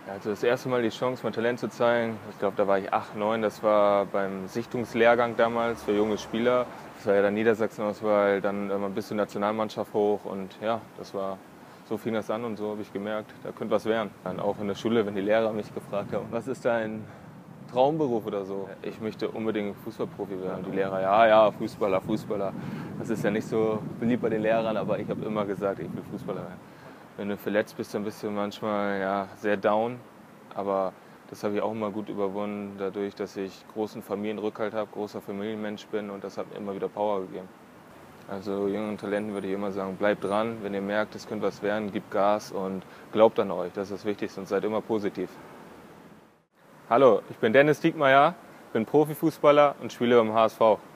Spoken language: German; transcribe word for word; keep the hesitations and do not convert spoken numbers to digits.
Also das erste Mal die Chance, mein Talent zu zeigen, ich glaube, da war ich acht, neun, das war beim Sichtungslehrgang damals für junge Spieler. Das war ja dann Niedersachsenauswahl, dann immer bis zur Nationalmannschaft hoch und ja, das war, so fing das an und so habe ich gemerkt, da könnte was werden. Dann auch in der Schule, wenn die Lehrer mich gefragt haben, was ist dein Traumberuf oder so? Ich möchte unbedingt Fußballprofi werden. Die Lehrer, ja, ja, Fußballer, Fußballer. Das ist ja nicht so beliebt bei den Lehrern, aber ich habe immer gesagt, ich will Fußballer werden. Wenn du verletzt bist, dann bist du manchmal ja, sehr down. Aber das habe ich auch immer gut überwunden, dadurch, dass ich großen Familienrückhalt habe, großer Familienmensch bin und das hat mir immer wieder Power gegeben. Also jungen Talenten würde ich immer sagen, bleibt dran, wenn ihr merkt, es könnte was werden, gebt Gas und glaubt an euch, das ist das Wichtigste und seid immer positiv. Hallo, ich bin Dennis Diekmeyer, bin Profifußballer und spiele beim H S V.